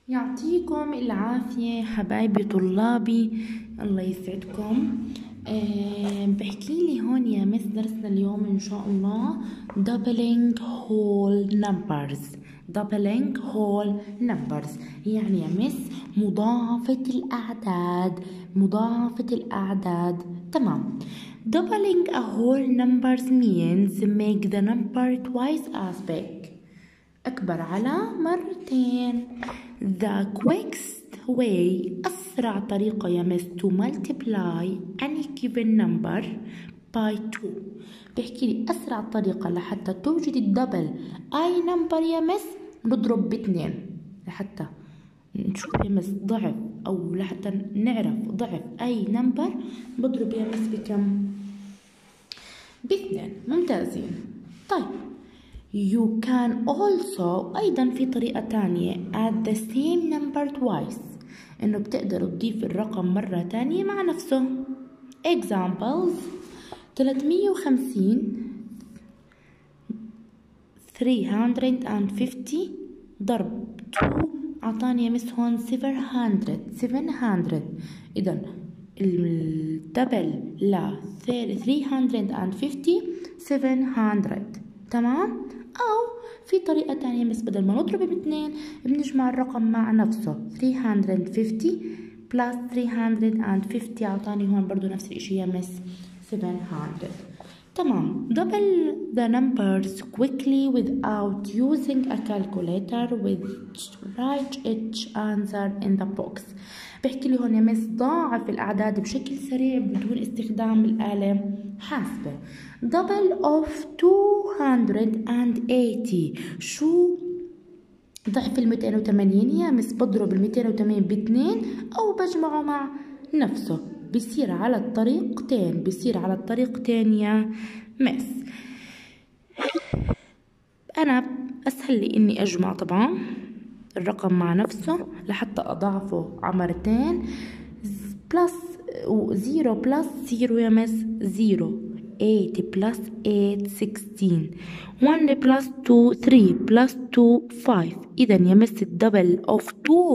يعطيكم العافية حبايبي طلابي، الله يسعدكم. بحكي لي هون يا مس درسنا اليوم إن شاء الله doubling whole numbers. doubling whole numbers يعني يا مس مضاعفة الأعداد. تمام. doubling a whole numbers means make the number twice as big. أكبر على مرتين. The quickest way أسرع طريقة يا مس to multiply any given number by 2. بحكي لي أسرع طريقة لحتى توجد الدبل أي نمبر يا مس نضرب باثنين لحتى نشوف يا مس ضعف أو لحتى نعرف ضعف أي نمبر بضرب يا مس بكم؟ باثنين. ممتازين. طيب You can also أيضا في طريقة تانية add the same number twice، إنه بتقدر تضيف الرقم مرة تانية مع نفسه. Examples 350 ضرب 2 أعطاني مس هون 700. إذا الدبل ل 350 700. تمام. أو في طريقة تانية بس بدل ما نضرب باثنين بنجمع الرقم مع نفسه 350 plus 350 أعطاني هون برضو نفس الإشي يا مس 700. تمام. double the numbers quickly without using a calculator write each answer in the box. بحكي لي هون يا مس ضاعف الأعداد بشكل سريع بدون استخدام الآلة حاسبة. double of 280 شو ضعف 280 يا مس؟ بضرب 280 باثنين أو بجمعه مع نفسه. بيصير على الطريقتين يا مس. أنا أسهل لي إني أجمع طبعا الرقم مع نفسه لحتى أضاعفه على مرتين. بلس 0 بلس 0 يا مس 0. 8 plus 8 16. 1 plus 2 3 plus 2 5. إذا يا مس الدبل of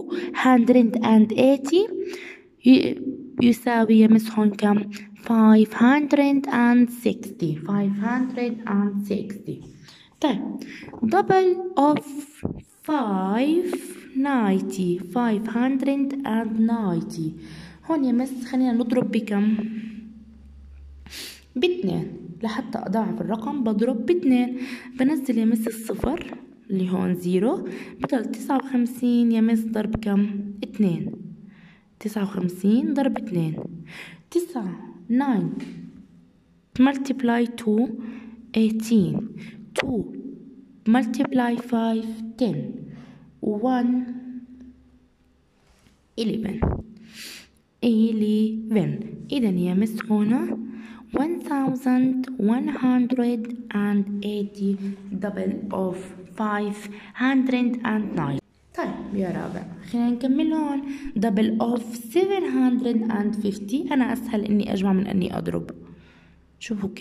280 يساوي يا مس هون كم؟ 560. طيب double of 590. هون يا مس خلينا نضرب بكم؟ باثنين. لحتى أضاعف الرقم بضرب باثنين. بنزل يا مس الصفر اللي هون 0 بضل 59 يا مس ضرب كم؟ 2. 59 ضرب 2. 9 multiply 2 18. 2 multiply 5 10. 1 11. إذا يا مس هنا 1180 double of 509. طيب يا رابع خلينا نكمل هون double of 750. أنا أسهل إني أجمع من إني أضرب. شوفوا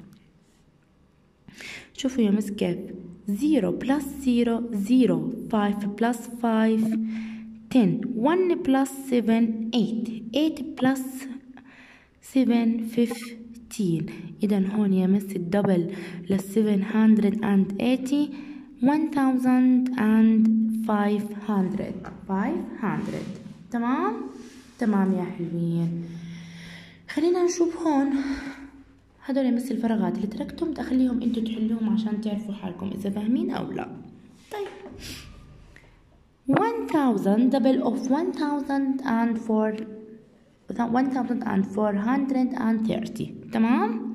يا مس كيف 0 plus 0 0. 5 plus 5 10. 1 plus 7 8. 8 plus 7 15. إذا هون يا مس الدبل لل 780 1500. تمام يا حلوين. خلينا نشوف هون هدول يا مس الفراغات اللي تركتهم بدي أخليهم انتوا تحلوهم عشان تعرفوا حالكم إذا فاهمين أو لا. طيب 1000 double of 1430. تمام.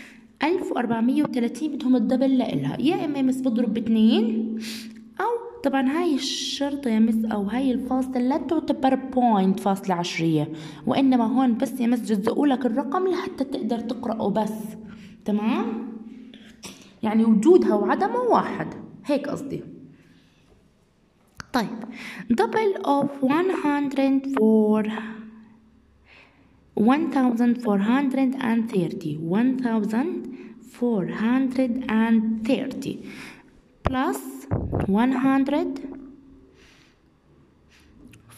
1430 بدهم الدبل لإلها، يا إما مس بضرب باثنين أو طبعا هاي الشرطة يا مس أو هاي الفاصلة لا تعتبر بوينت فاصلة عشرية، وإنما هون بس يا مس جزئوا لك الرقم لحتى تقدر تقرأه بس. تمام. يعني وجودها وعدمه واحد، هيك قصدي. طيب double of 1430. 1430 plus 100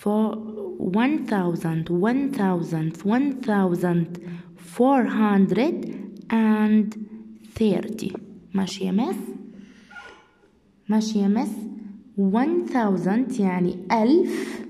1430. ماشي يا مس؟ ماشي يا مس؟ 1000 يعني 1000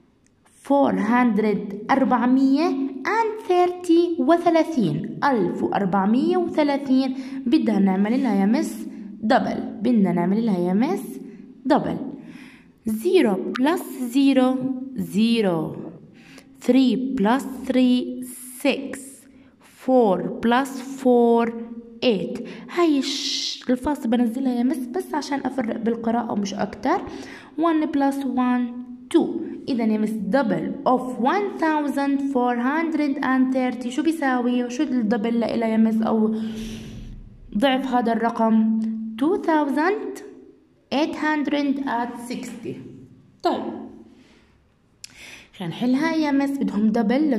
1430 بدها نعمل لها يا مس دبل. بدنا نعمل لها يا مس دبل. 0 plus 0 0 3 plus 3 6 4 plus 4 8. هاي الفاصل بنزلها يا مس بس عشان أفرق بالقراءة ومش أكتر. 1 plus 1 2. إذا يا مس double of 1430 شو بيساوي؟ شو الدبل لإلها يا مس أو ضعف هذا الرقم؟ 2860. طيب خلينا نحلها يا مس. بدهم دبل ل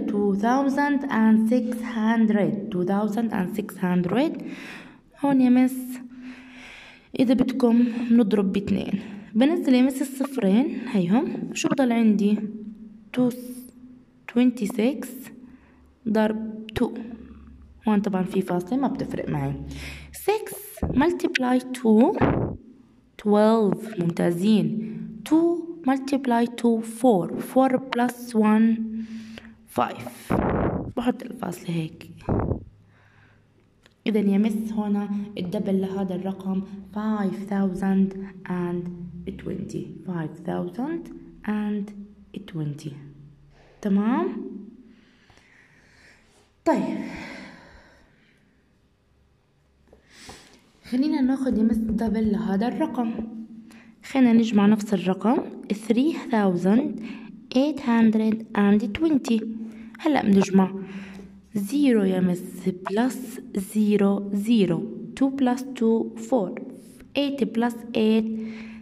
2600. هون يا مس إذا بدكم نضرب ب2. بنزل يا مس الصفرين هيهم. شو بضل عندي؟ 26 ضرب 2. هون طبعا في فاصلة ما بتفرق معي. 6 multiply 2 12. ممتازين. 2 multiply 2 4 4 plus 1 5. بحط الفاصلة هيك. إذا يا مس هنا الدبل لهذا الرقم 5020. تمام؟ طيب خلينا ناخد يا مس دبل لهذا الرقم. خلينا نجمع نفس الرقم 3820. هلا بنجمع 0 يا مس بلس 0 0 2 بلس 2 4 8 بلس 8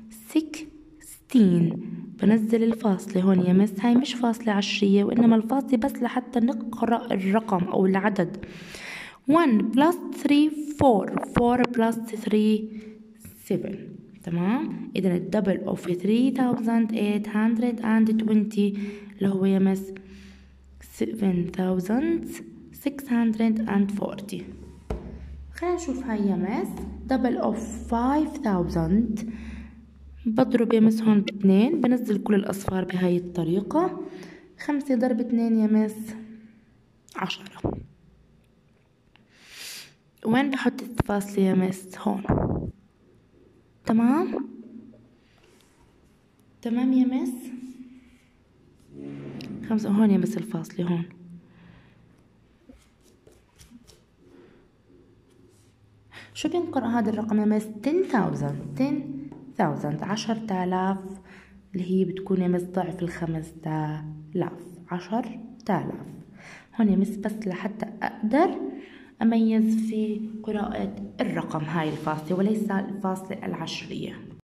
16. بنزل الفاصلة هون يا مس. هاي مش فاصلة عشرية وإنما الفاصلة بس لحتى نقرأ الرقم أو العدد. 1 بلس 3 4 4 بلس 3 7. تمام؟ إذا الدبل أوف 3820 اللي هو يا مس 7640. خلينا نشوف هاي يا مس. دبل أوف 5000 بضرب يا مس هون ب2. بنزل كل الأصفار بهاي الطريقة. 5 ضرب 2 يا مس 10. وين بحط الفاصلة يا مس؟ هون. تمام؟ تمام يا مس؟ 5 هون يا مس الفاصلة هون. شو بينقرأ هذا الرقم يا مس؟ 10,000 10,000 اللي هي بتكون يا مس ضعف 5000. 10,000 هون يا مس بس لحتى أقدر أميز في قراءة الرقم هاي الفاصلة وليس الفاصلة العشرية.